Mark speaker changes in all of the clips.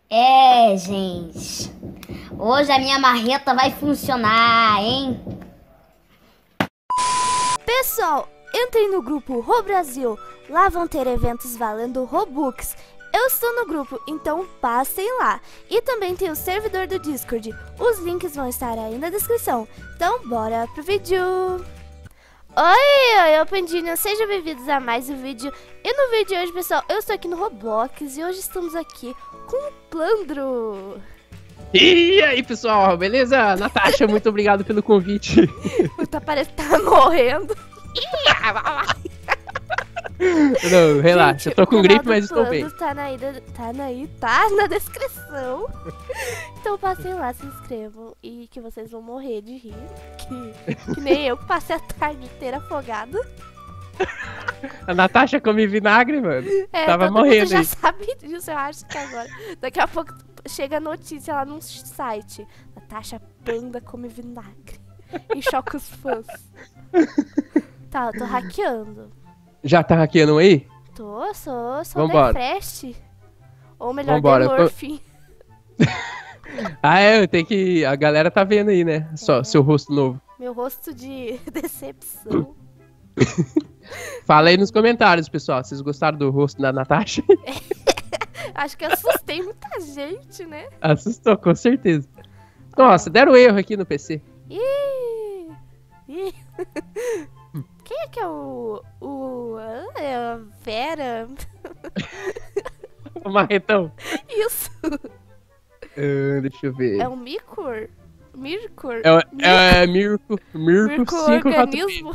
Speaker 1: É, gente. Hoje a minha marreta vai funcionar, hein?
Speaker 2: Pessoal, entrem no grupo Robrasil. Lá vão ter eventos valendo Robux. Eu estou no grupo, então passem lá. E também tem o servidor do Discord. Os links vão estar aí na descrição. Então, bora pro vídeo. Oi, Pandinho, sejam bem-vindos a mais um vídeo. E no vídeo de hoje, pessoal, eu estou aqui no Roblox e hoje estamos aqui com o Plandro.
Speaker 3: E aí, pessoal, beleza? Natasha, muito obrigado pelo convite.
Speaker 2: Parece que tá morrendo.
Speaker 3: Não, relaxa,
Speaker 2: Gente,
Speaker 3: eu tô com gripe,
Speaker 2: o
Speaker 3: mas estou
Speaker 2: Plandro
Speaker 3: bem.
Speaker 2: tá na descrição. Então passem lá, se inscrevam e que vocês vão morrer de rir. Que nem eu que passei a tarde inteira afogada.
Speaker 3: A Natasha come vinagre, mano. Tava
Speaker 2: todo
Speaker 3: morrendo
Speaker 2: mundo já
Speaker 3: aí.
Speaker 2: sabe disso, eu acho que agora. Daqui a pouco chega a notícia lá num site. Natasha Panda come vinagre. E choca os fãs. Tá, eu tô hackeando.
Speaker 3: Já tá hackeando um aí?
Speaker 2: Sou
Speaker 3: Vambora.
Speaker 2: Defresh. Ou melhor,
Speaker 3: Vambora, eu tô-
Speaker 2: Demorphin.
Speaker 3: Ah, é, eu tenho que... A galera tá vendo aí, né? Só seu rosto novo.
Speaker 2: Meu rosto de decepção.
Speaker 3: Fala aí nos comentários, pessoal, vocês gostaram do rosto da Natasha?
Speaker 2: Acho que assustei muita gente, né?
Speaker 3: Assustou, com certeza. Nossa, deram erro aqui no PC.
Speaker 2: Ih! Quem é que é é a Vera?
Speaker 3: O marretão.
Speaker 2: Isso!
Speaker 3: Deixa eu ver.
Speaker 2: É o Mircor? Mircor?
Speaker 3: É Mirko 5
Speaker 2: Mirco-organismo?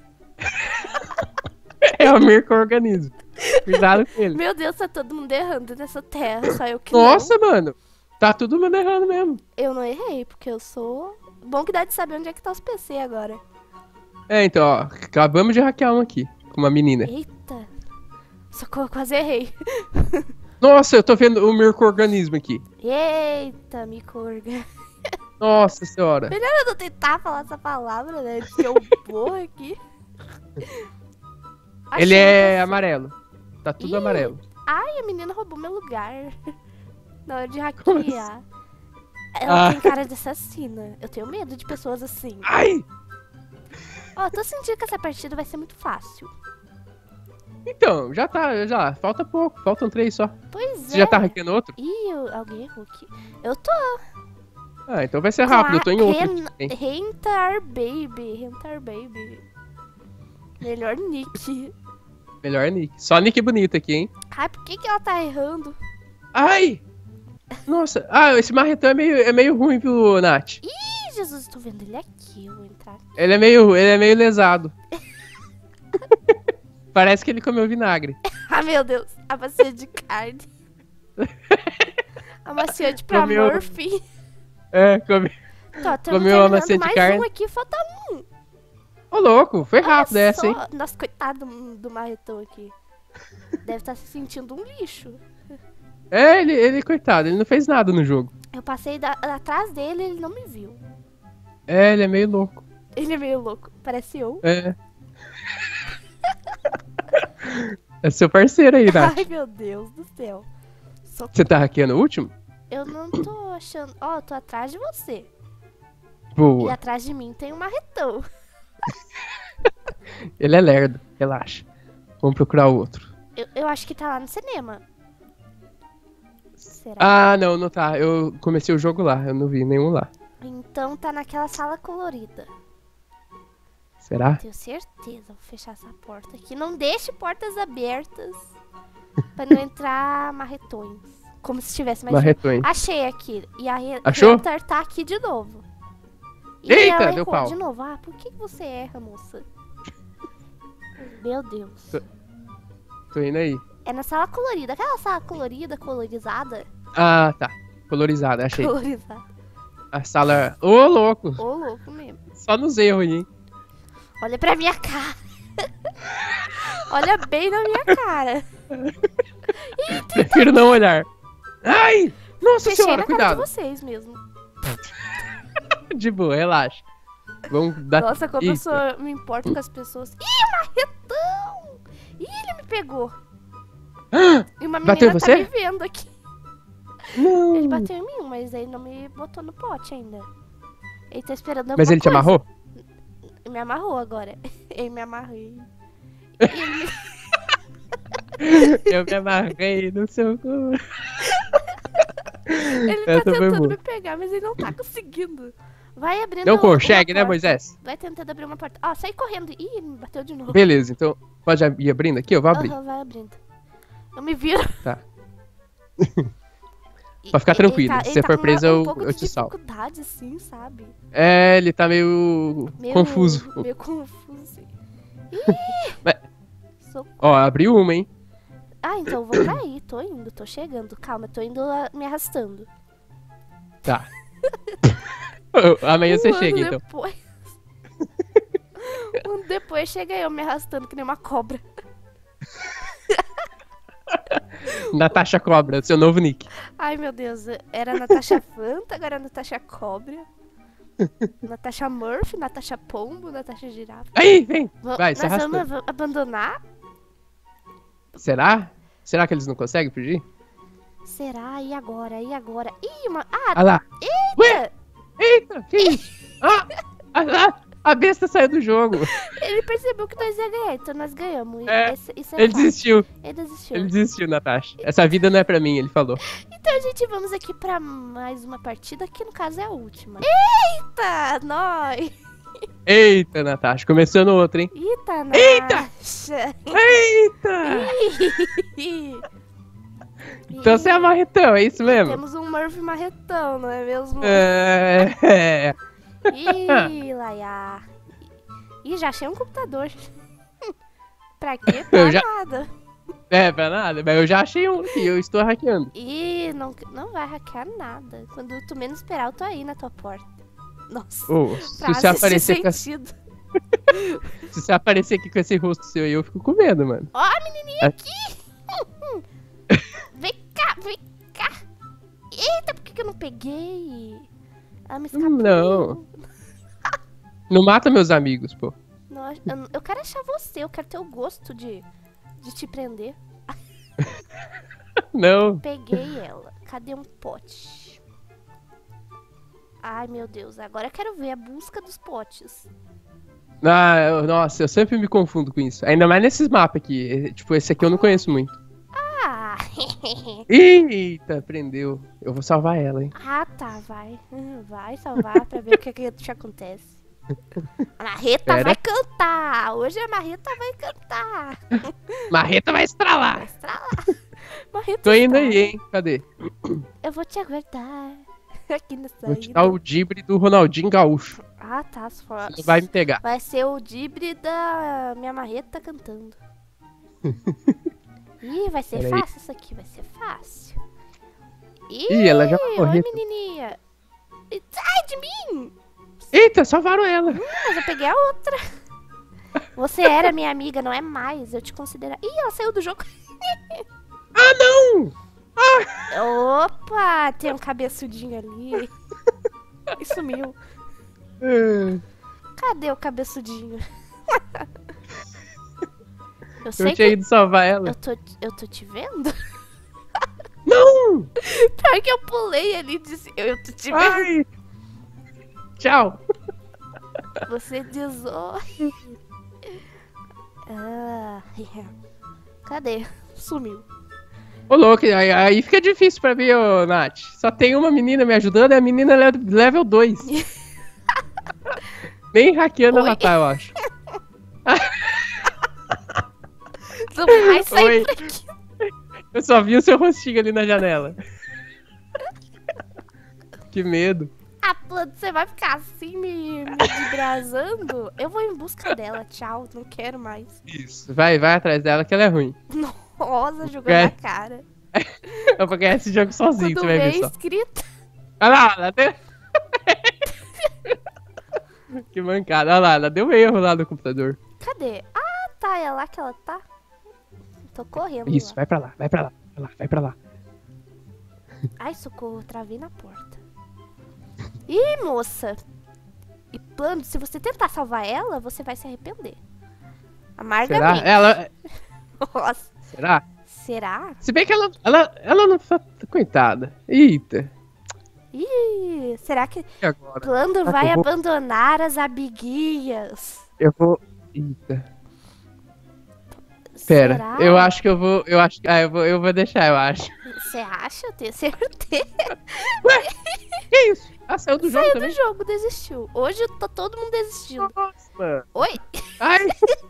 Speaker 3: É o Mirko organismo. Cuidado com ele.
Speaker 2: Meu Deus, tá todo mundo errando nessa terra, só eu que
Speaker 3: Nossa,
Speaker 2: não.
Speaker 3: mano. Tá tudo mundo errando mesmo.
Speaker 2: Eu não errei, porque eu sou... Bom que dá de saber onde é que tá os PC agora.
Speaker 3: É, então, ó. Acabamos de hackear um aqui. Com uma menina.
Speaker 2: Eita! Socorro, quase errei.
Speaker 3: Nossa, eu tô vendo o Mirko organismo aqui.
Speaker 2: Eita, Micorga.
Speaker 3: Nossa senhora.
Speaker 2: Melhor eu não tentar falar essa palavra, né? Que eu borro aqui.
Speaker 3: Ele
Speaker 2: Achei
Speaker 3: é
Speaker 2: uma
Speaker 3: amarelo. Tá tudo
Speaker 2: Ih.
Speaker 3: amarelo.
Speaker 2: Ai, a menina roubou meu lugar. Na hora de
Speaker 3: Como
Speaker 2: hackear. Ela
Speaker 3: Ah.
Speaker 2: tem cara de assassina. Eu tenho medo de pessoas assim.
Speaker 3: Ai!
Speaker 2: Ó, tô sentindo que essa partida vai ser muito fácil.
Speaker 3: Então, já tá, já. Falta pouco. Faltam 3 só.
Speaker 2: Pois
Speaker 3: Você
Speaker 2: é.
Speaker 3: já tá hackeando outro?
Speaker 2: Ih, alguém errou aqui. Eu tô.
Speaker 3: Ah, então vai ser rápido. Eu tô em outro aqui, hein?
Speaker 2: Rentar Baby. Melhor nick.
Speaker 3: Melhor nick. Só nick bonito aqui, hein?
Speaker 2: Ai, por que ela tá errando?
Speaker 3: Ai! Nossa. Ah, esse marretão é meio ruim, viu, Nath?
Speaker 2: Ih, Jesus, tô vendo ele aqui. Eu vou entrar.
Speaker 3: Ele é meio lesado. Parece que ele comeu vinagre.
Speaker 2: Ah, meu Deus. A bacia de carne. Amaciante pra
Speaker 3: Comeu.
Speaker 2: Murphy.
Speaker 3: É, comeu.
Speaker 2: Tá, estamos
Speaker 3: Comeu a
Speaker 2: terminando
Speaker 3: macia de
Speaker 2: mais
Speaker 3: carne.
Speaker 2: um aqui. Falta um.
Speaker 3: Ô, louco, foi
Speaker 2: Olha
Speaker 3: rápido essa,
Speaker 2: só.
Speaker 3: hein?
Speaker 2: Nossa, coitado do marretão aqui. Deve estar se sentindo um lixo.
Speaker 3: É, ele, coitado, ele não fez nada no jogo.
Speaker 2: Eu passei atrás dele e ele não me viu.
Speaker 3: É, ele é meio louco.
Speaker 2: Ele é meio louco. Parece eu.
Speaker 3: É. É seu parceiro aí, Nath.
Speaker 2: Ai, meu Deus do céu.
Speaker 3: Você tá hackeando o último?
Speaker 2: Eu não tô achando... Ó, eu tô atrás de você. E
Speaker 3: Boa.
Speaker 2: atrás de mim tem um marretão.
Speaker 3: Ele é lerdo, relaxa. Vamos procurar o outro.
Speaker 2: Eu acho que tá lá no cinema. Será?
Speaker 3: Ah, não tá. Eu comecei o jogo lá, eu não vi nenhum lá.
Speaker 2: Então tá naquela sala colorida.
Speaker 3: Será?
Speaker 2: Tenho certeza. Vou fechar essa porta aqui. Não deixe portas abertas. Pra não entrar marretões. Como se tivesse mais...
Speaker 3: Marretões.
Speaker 2: Achei aqui. E a
Speaker 3: Achou?
Speaker 2: Hunter tá aqui de novo. E
Speaker 3: Eita,
Speaker 2: ela
Speaker 3: deu
Speaker 2: errou
Speaker 3: pau.
Speaker 2: de novo. Ah, por que você erra, moça? Meu Deus.
Speaker 3: Tô indo aí.
Speaker 2: É na sala colorida. Aquela sala colorida, colorizada.
Speaker 3: Ah, tá. Colorizada, achei.
Speaker 2: Colorizada.
Speaker 3: A sala... Ô, louco.
Speaker 2: Ô, louco mesmo.
Speaker 3: Só nos erros aí, hein?
Speaker 2: Olha pra minha cara. Olha bem na minha cara.
Speaker 3: Prefiro não olhar. Ai! Nossa
Speaker 2: Fechei
Speaker 3: senhora,
Speaker 2: na cara de
Speaker 3: cuidado.
Speaker 2: vocês mesmo.
Speaker 3: De boa, relaxa. Vamos dar...
Speaker 2: Nossa, como
Speaker 3: Ih,
Speaker 2: eu sou, me importo com as pessoas. Ih, marretão! Ih, ele me pegou. E uma menina
Speaker 3: Bateu
Speaker 2: tá
Speaker 3: você?
Speaker 2: me vendo aqui.
Speaker 3: Não,
Speaker 2: bateu em mim, mas ele não me botou no pote ainda. Ele tá esperando alguma
Speaker 3: Mas ele te
Speaker 2: coisa.
Speaker 3: amarrou?
Speaker 2: Ele me amarrou agora. Ele me amarrou.
Speaker 3: Eu me amarrei no seu cu.
Speaker 2: Ele tá
Speaker 3: Essa foi
Speaker 2: tentando
Speaker 3: boa.
Speaker 2: me pegar, mas ele não tá conseguindo. Vai abrindo
Speaker 3: Não
Speaker 2: uma
Speaker 3: consegue, né,
Speaker 2: porta.
Speaker 3: Moisés?
Speaker 2: Vai tentando abrir uma porta. Ó, sai correndo. Ih, ele me bateu de novo.
Speaker 3: Beleza, então pode ir abrindo aqui? Eu vou abrir.
Speaker 2: Aham, vai abrindo. Eu me viro.
Speaker 3: Tá. Pra ficar tranquilo, se você for
Speaker 2: com
Speaker 3: preso,
Speaker 2: um pouco
Speaker 3: eu
Speaker 2: de
Speaker 3: te salvo.
Speaker 2: dificuldade, assim, sabe?
Speaker 3: É, ele tá meio confuso.
Speaker 2: Meio confuso, assim.
Speaker 3: Mas-
Speaker 2: Socorro.
Speaker 3: Ó, abriu uma, hein?
Speaker 2: Ah, então eu vou cair. Tô indo, tô chegando. Calma, tô indo me arrastando.
Speaker 3: Tá. Amanhã você
Speaker 2: Um ano
Speaker 3: chega, então.
Speaker 2: depois. Um ano depois chega eu me arrastando que nem uma cobra.
Speaker 3: Natasha Cobra, seu novo nick.
Speaker 2: Ai, meu Deus. Era Natasha Fanta, agora é Natasha Cobra. Natasha Murphy, Natasha Pombo, Natasha Girafa.
Speaker 3: Aí, vem! Vai, se
Speaker 2: Nós
Speaker 3: arrastando.
Speaker 2: vamos abandonar?
Speaker 3: Será? Será que eles não conseguem fugir?
Speaker 2: Será? E agora? E agora? Ih, uma... Ah,
Speaker 3: Ah lá.
Speaker 2: eita!
Speaker 3: Eita, que isso? A besta saiu do jogo.
Speaker 2: Ele percebeu que nós ia ganhar, então nós ganhamos.
Speaker 3: É,
Speaker 2: Isso é
Speaker 3: Ele
Speaker 2: fácil.
Speaker 3: desistiu.
Speaker 2: Ele desistiu.
Speaker 3: Ele desistiu, Natasha. Essa vida não é pra mim, ele falou.
Speaker 2: Então, gente, vamos aqui pra mais uma partida, que no caso é a última. Eita, nós!
Speaker 3: Eita, Natasha, começou no outro, hein?
Speaker 2: Eita,
Speaker 3: Eita!
Speaker 2: Natasha!
Speaker 3: Eita! Então você é marretão, é isso mesmo?
Speaker 2: Temos um Murphy marretão, não é mesmo?
Speaker 3: É.
Speaker 2: Ih, Laia. Ih, já achei um computador. Pra quê? Pra
Speaker 3: Eu já-
Speaker 2: nada.
Speaker 3: É, pra nada, mas eu já achei um aqui, eu estou hackeando.
Speaker 2: Ih, não vai hackear nada. Quando tu menos esperar, eu tô aí na tua porta. Nossa,
Speaker 3: Ô, se
Speaker 2: frase
Speaker 3: você aparecer
Speaker 2: sem
Speaker 3: com
Speaker 2: sentido.
Speaker 3: se você aparecer aqui com esse rosto seu aí, eu fico com medo, mano.
Speaker 2: Ó, a menininha aqui! Vem cá, vem cá! Eita, por que eu não peguei? Ela me escapou.
Speaker 3: Não. Não mata meus amigos, pô.
Speaker 2: Nossa, eu quero achar você, eu quero ter o gosto de te prender.
Speaker 3: Não.
Speaker 2: Peguei ela. Cadê um pote? Ai, meu Deus, agora eu quero ver a busca dos potes.
Speaker 3: Nossa, eu sempre me confundo com isso. Ainda mais nesses mapas aqui. Tipo, esse aqui eu não conheço muito.
Speaker 2: Ah,
Speaker 3: Eita, prendeu. Eu vou salvar ela, hein?
Speaker 2: ah tá, vai. Vai salvar pra ver o que te acontece. A Marreta
Speaker 3: Pera.
Speaker 2: vai cantar. Hoje a Marreta vai cantar.
Speaker 3: Marreta vai estralar.
Speaker 2: Vai estralar. Marreta
Speaker 3: Tô indo
Speaker 2: estrala.
Speaker 3: aí, hein? Cadê?
Speaker 2: Eu vou te aguardar. Aqui na
Speaker 3: Vou te
Speaker 2: saída.
Speaker 3: dar o dibre do Ronaldinho Gaúcho.
Speaker 2: Ah, tá. Se for...
Speaker 3: Você não vai me pegar.
Speaker 2: Vai ser o dibre da minha marreta cantando. Ih, vai ser
Speaker 3: Peraí.
Speaker 2: fácil isso aqui, vai ser fácil.
Speaker 3: Ih, ela já
Speaker 2: Oi,
Speaker 3: morreu.
Speaker 2: menininha. Sai de mim!
Speaker 3: Eita, salvaram ela.
Speaker 2: Mas eu peguei a outra. Você era minha amiga, não é mais. Eu te considero... Ih, ela saiu do jogo.
Speaker 3: Ah, não!
Speaker 2: Opa, tem um cabeçudinho ali. E sumiu.
Speaker 3: É,
Speaker 2: Cadê o cabeçudinho? Eu
Speaker 3: Eu
Speaker 2: sei
Speaker 3: tinha
Speaker 2: que
Speaker 3: ido salvar ela.
Speaker 2: eu tô te vendo.
Speaker 3: Não!
Speaker 2: Pior que eu pulei ali e disse, eu tô te vendo.
Speaker 3: Ai! Tchau!
Speaker 2: Você diz oi. Ah, cadê? Sumiu.
Speaker 3: Ô, louco, aí fica difícil pra mim, ô, Nath. Só tem uma menina me ajudando e a menina é level 2. Nem hackeando
Speaker 2: Oi.
Speaker 3: ela tá, eu acho.
Speaker 2: Não vai sair
Speaker 3: Oi.
Speaker 2: por aqui.
Speaker 3: Eu só vi o seu rostinho ali na janela. Que medo.
Speaker 2: Ah, plano, você vai ficar assim me desbrazando? Eu vou em busca dela, tchau, não quero mais.
Speaker 3: Isso, vai atrás dela que ela é ruim.
Speaker 2: Nossa, jogando
Speaker 3: É.
Speaker 2: na cara.
Speaker 3: Eu vou ganhar esse jogo sozinho,
Speaker 2: Quando
Speaker 3: você vai
Speaker 2: vê
Speaker 3: ver só.
Speaker 2: escrito.
Speaker 3: Olha lá, ela deu... Que mancada, olha lá, ela deu um erro lá no computador.
Speaker 2: Cadê? Ah, tá, é lá que ela tá. Tô correndo
Speaker 3: Isso,
Speaker 2: lá.
Speaker 3: vai pra lá, vai pra lá, vai pra lá.
Speaker 2: Ai, socorro, travei na porta. Ih, moça. E plano, se você tentar salvar ela, você vai se arrepender.
Speaker 3: Será?
Speaker 2: Amargamente.
Speaker 3: Ela...
Speaker 2: Nossa.
Speaker 3: Será?
Speaker 2: Será?
Speaker 3: Se bem que ela não tá... Coitada. Eita.
Speaker 2: Deus. Será que
Speaker 3: E agora?
Speaker 2: Plando
Speaker 3: Será que
Speaker 2: vai
Speaker 3: eu vou-
Speaker 2: abandonar as amiguinhas?
Speaker 3: Eu vou. Eita. Pera,
Speaker 2: Será?
Speaker 3: eu acho que eu vou. Eu acho que. Eu vou deixar, eu acho.
Speaker 2: Você acha? Eu tenho certeza.
Speaker 3: Que isso? Ah, saiu do jogo
Speaker 2: Saiu
Speaker 3: também?
Speaker 2: do jogo, desistiu. Hoje tá todo mundo desistindo.
Speaker 3: Nossa, mano.
Speaker 2: Oi?
Speaker 3: Ai!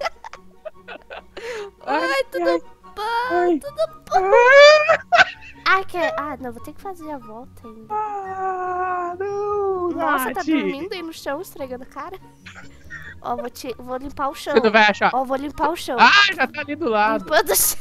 Speaker 2: Oi, tudo
Speaker 3: ai,
Speaker 2: bom?
Speaker 3: ai.
Speaker 2: Tudo bom? Não, vou ter que fazer a volta ainda.
Speaker 3: Ah, não!
Speaker 2: Nossa, tá
Speaker 3: Nath.
Speaker 2: dormindo aí no chão, esfregando a cara? Ó, vou limpar o chão.
Speaker 3: Você não vai achar.
Speaker 2: Ó, vou limpar o chão.
Speaker 3: Ah, já tá ali do lado.
Speaker 2: Limpando o chão.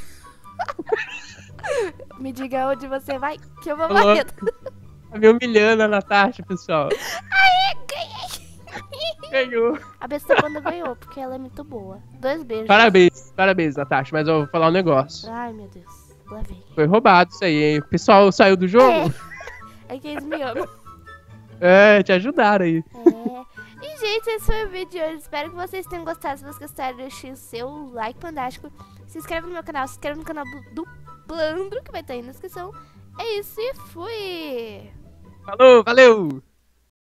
Speaker 2: Me diga onde você vai, que eu vou
Speaker 3: Louco.
Speaker 2: morrendo.
Speaker 3: Tá me humilhando a Natasha, pessoal.
Speaker 2: Aê, ganhei!
Speaker 3: Ganhou.
Speaker 2: A besta panda ganhou, porque ela é muito boa. 2 beijos.
Speaker 3: Parabéns, Natasha. Mas eu vou falar um negócio.
Speaker 2: Ai, meu Deus. Lá vem.
Speaker 3: Foi roubado isso aí, hein? O pessoal saiu do jogo?
Speaker 2: É que eles me amam.
Speaker 3: É, te ajudaram aí.
Speaker 2: E, gente, esse foi o vídeo de hoje. Espero que vocês tenham gostado. Se vocês gostaram, deixe o seu like fantástico. Se inscreve no meu canal, se inscreve no canal do Plandro, que vai estar aí na descrição. É isso e fui!
Speaker 3: Falou, valeu!